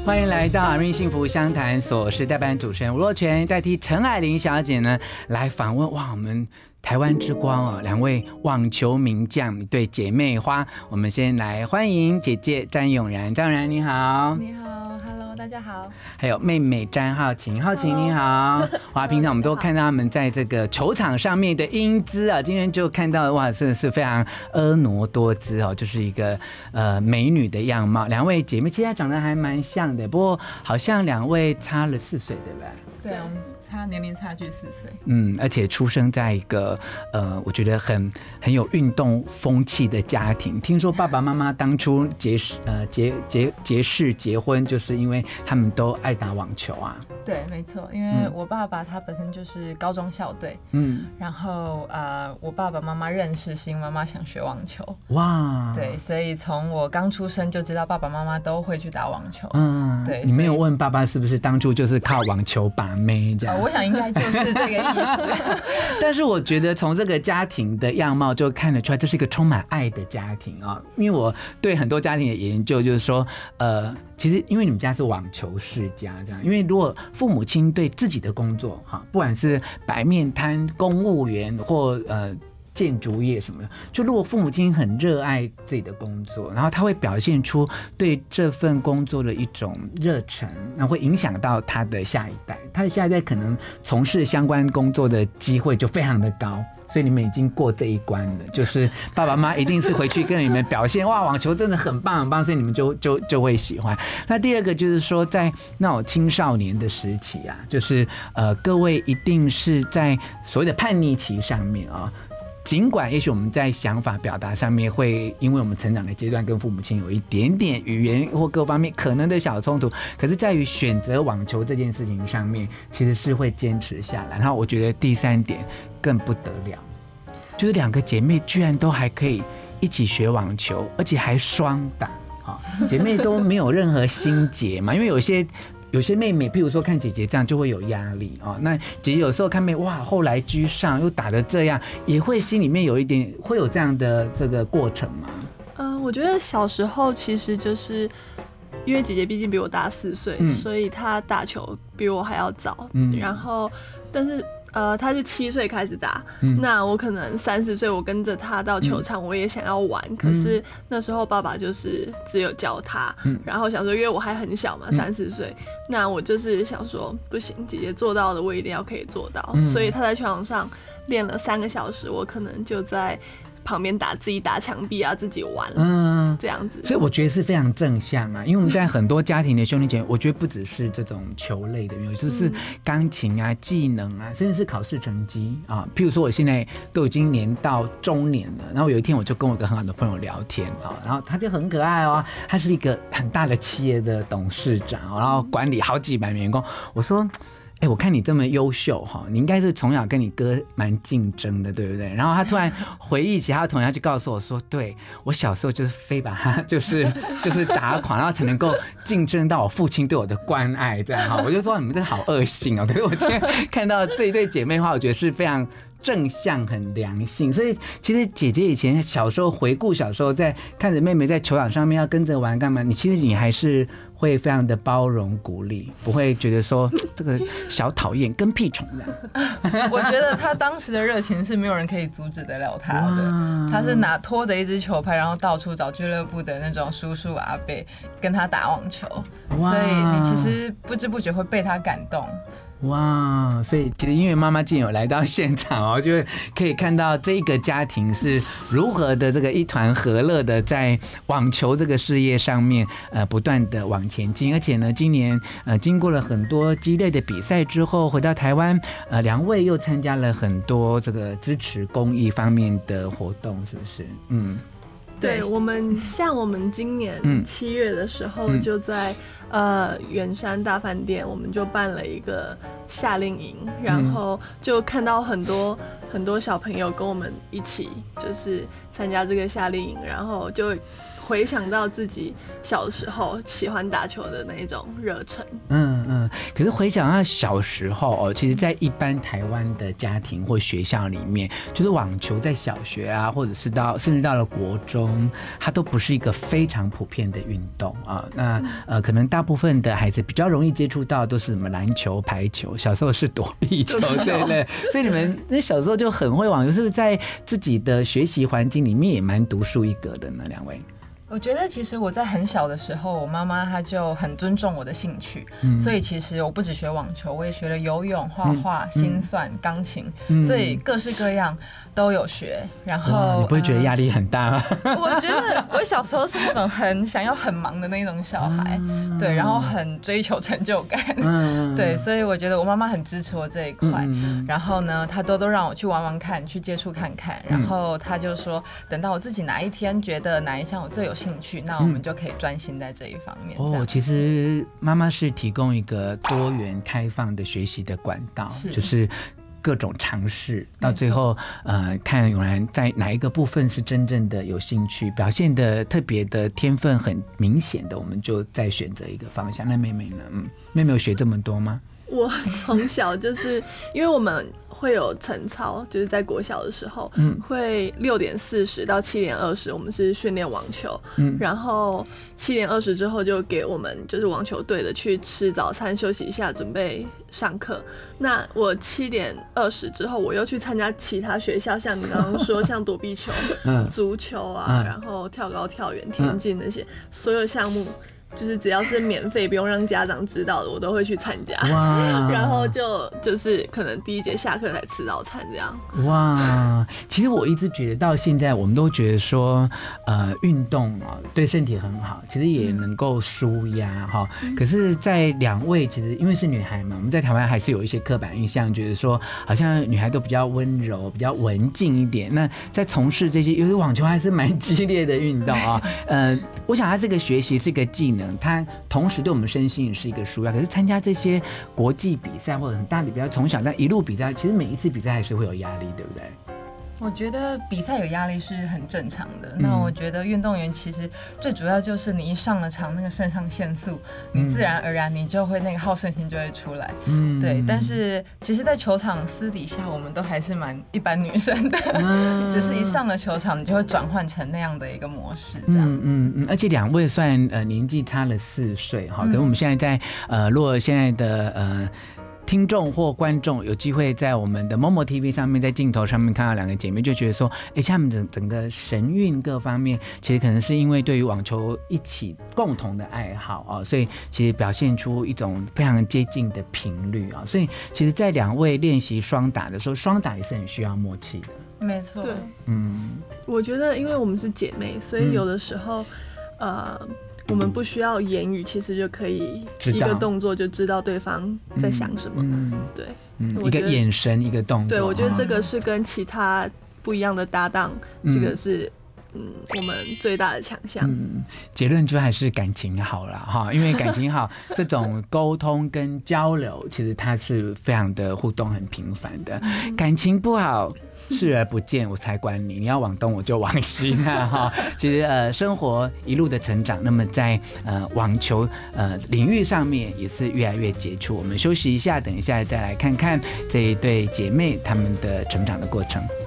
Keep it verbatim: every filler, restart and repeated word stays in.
欢迎来到阿明幸福相谈所，是代班主持人吴若权，代替陈爱玲小姐呢来访问哇，我们台湾之光哦，两位网球名将，一对姐妹花。我们先来欢迎姐姐詹咏然，詹咏然你好。 你好 ，Hello， 大家好。 还有妹妹詹皓晴，皓晴你好。哇，平常我们都看到他们在这个球场上面的英姿啊，今天就看到哇，真的是非常婀娜多姿哦，就是一个呃美女的样貌。两位姐妹其实长得还蛮像的，不过好像两位差了四岁，对吧？ 对，我们差年龄差距四岁。 嗯，而且出生在一个呃，我觉得很很有运动风气的家庭。听说爸爸妈妈当初结呃结结结识结婚，就是因为他们都爱打网球啊。 对，没错，因为我爸爸他本身就是高中校队，嗯，然后呃，我爸爸妈妈认识，是因为妈妈想学网球。哇，对，所以从我刚出生就知道爸爸妈妈都会去打网球。嗯，对，你没有问爸爸是不是当初就是靠网球把妹这样？ 呃、我想应该就是这个意思。 但是我觉得从这个家庭的样貌就看得出来，这是一个充满爱的家庭啊。因为我对很多家庭的研究就是说，呃，其实因为你们家是网球世家这样，因为如果父母亲对自己的工作哈，不管是白面摊、公务员或呃建筑业什么的，就如果父母亲很热爱自己的工作，然后他会表现出对这份工作的一种热忱，然后会影响到他的下一代，他的下一代可能从事相关工作的机会就非常的高。所以你们已经过这一关了，就是爸爸妈妈一定是回去跟你们表现哇，网球真的很棒很棒，所以你们就就就会喜欢。那第二个就是说，在那种青少年的时期啊，就是呃，各位一定是在所谓的叛逆期上面啊。尽管也许我们在想法表达上面会因为我们成长的阶段跟父母亲有一点点语言或各方面可能的小冲突，可是在于选择网球这件事情上面其实是会坚持下来。然后我觉得第三点更不得了，就是两个姐妹居然都还可以一起学网球，而且还双打，姐妹都没有任何心结嘛，因为有些有些妹妹，譬如说看姐姐这样就会有压力啊、哦。那姐姐有时候看妹哇，后来居上又打得这样，也会心里面有一点会有这样的这个过程吗？ 嗯、呃，我觉得小时候其实就是因为姐姐毕竟比我大四岁、嗯，所以她打球比我还要早。嗯，然后但是。呃，他是七岁开始打、嗯，那我可能三十岁，我跟着他到球场，我也想要玩、嗯，可是那时候爸爸就是只有教他，嗯、然后想说，因为我还很小嘛，三十岁，那我就是想说，不行，姐姐做到的，我一定要可以做到，嗯、所以他在球场上练了三个小时，我可能就在旁边打自己打墙壁啊，自己玩，嗯，这样子。 所以我觉得是非常正向啊，因为我们在很多家庭的兄弟姐妹，我觉得不只是这种球类的，有就是钢琴啊、技能啊，甚至是考试成绩啊。譬如说，我现在都已经年到中年了，然后有一天我就跟我一个很好的朋友聊天啊，然后他就很可爱哦，他是一个很大的企业的董事长，然后管理好几百名员工。我说。哎，我看你这么优秀哈，你应该是从小跟你哥蛮竞争的，对不对？然后他突然回忆起他的同学，他就告诉我说：“对我小时候就是非把他就是就是打垮，然后才能够竞争到我父亲对我的关爱，这样哈。”我就说你们这好恶性哦。可是我今天看到这一对姐妹花，我觉得是非常正向、很良性。所以其实姐姐以前小时候回顾小时候，在看着妹妹在球场上面要跟着玩干嘛，你其实你还是。会非常的包容鼓励，不会觉得说这个小讨厌跟屁虫的。 我觉得他当时的热情是没有人可以阻止得了他的，他是拿拖着一支球拍，然后到处找俱乐部的那种叔叔阿伯跟他打网球，所以你其实不知不觉会被他感动。 哇，所以其实因为妈妈既有来到现场哦，就可以看到这个家庭是如何的这个一团和乐的在网球这个事业上面呃不断的往前进，而且呢，今年呃经过了很多激烈的比赛之后，回到台湾，呃，两位又参加了很多这个支持公益方面的活动，是不是？嗯。 对，我们像我们今年七月的时候，就在、嗯、呃圆山大饭店，我们就办了一个夏令营，然后就看到很多很多小朋友跟我们一起，就是参加这个夏令营，然后就回想到自己小时候喜欢打球的那种热忱。 嗯嗯，可是回想到小时候哦，其实，在一般台湾的家庭或学校里面，就是网球在小学啊，或者是到甚至到了国中，它都不是一个非常普遍的运动啊。那呃，可能大部分的孩子比较容易接触到都是什么篮球、排球，小时候是躲避球，对不对？所以你们那小时候就很会网球，是不是在自己的学习环境里面也蛮独树一格的呢？两位？ 我觉得其实我在很小的时候，我妈妈她就很尊重我的兴趣，嗯、所以其实我不只学网球，我也学了游泳、画画、嗯、心算、钢琴，嗯、所以各式各样都有学。然后你不会觉得压力很大吗？ 呃、我觉得我小时候是那种很想要很忙的那种小孩，嗯、对，然后很追求成就感，嗯、对，所以我觉得我妈妈很支持我这一块。嗯、然后呢，她都都让我去玩玩看，去接触看看。然后她就说，等到我自己哪一天觉得哪一项我最有兴趣，那我们就可以专心在这一方面。 哦，其实妈妈是提供一个多元开放的学习的管道，是就是各种尝试，到最后呃，看永兰在哪一个部分是真正的有兴趣，表现的特别的天分很明显的，我们就再选择一个方向。那妹妹呢？嗯，妹妹有学这么多吗？ 我从小就是因为我们会有晨操，就是在国小的时候，嗯，会六点四十到七点二十，我们是训练网球，嗯，然后七点二十之后就给我们就是网球队的去吃早餐，休息一下，准备上课。那我七点二十之后，我又去参加其他学校，像你刚刚说，像躲避球、嗯、足球啊，嗯、然后跳高、跳远、田径那些、嗯、所有项目。就是只要是免费不用让家长知道的，我都会去参加。哇！然后就就是可能第一节下课才吃早餐这样。 哇！其实我一直觉得到现在，我们都觉得说，呃，运动啊对身体很好，其实也能够舒压哈。嗯、可是，在两位其实因为是女孩嘛，我们在台湾还是有一些刻板印象，觉得说好像女孩都比较温柔、比较文静一点。那在从事这些，有的网球还是蛮激烈的运动啊。呃，我想它这个学习是一个技能。它同时对我们身心也是一个舒压，可是参加这些国际比赛或者很大的比赛，从小在一路比赛，其实每一次比赛还是会有压力，对不对？ 我觉得比赛有压力是很正常的。嗯、那我觉得运动员其实最主要就是你一上了场，那个肾上腺素，你自然而然你就会那个好胜心就会出来。嗯，对。但是其实，在球场私底下，我们都还是蛮一般女生的，嗯、只是一上了球场，你就会转换成那样的一个模式，这样。嗯嗯嗯。而且两位虽然呃年纪差了四岁哈，可是我们现在在呃，如果现在的呃。听众或观众有机会在我们的某某 T V 上面，在镜头上面看到两个姐妹，就觉得说，哎，他们的整个神韵各方面，其实可能是因为对于网球一起共同的爱好啊，所以其实表现出一种非常接近的频率啊。所以其实，在两位练习双打的时候，双打也是很需要默契的。 没错， 对，嗯，我觉得因为我们是姐妹，所以有的时候，嗯、呃。我们不需要言语，其实就可以一个动作就知道对方在想什么。嗯，对， 嗯，一个眼神，一个动作。 对，我觉得这个是跟其他不一样的搭档，嗯、这个是嗯我们最大的强项。嗯， 结论就还是感情好啦哈，因为感情好，这种沟通跟交流，其实它是非常的互动很频繁的。嗯、感情不好。视而不见，我才管你。你要往东，我就往西啊！哈，其实呃，生活一路的成长，那么在呃网球呃领域上面也是越来越杰出。我们休息一下，等一下再来看看这一对姐妹她们的成长的过程。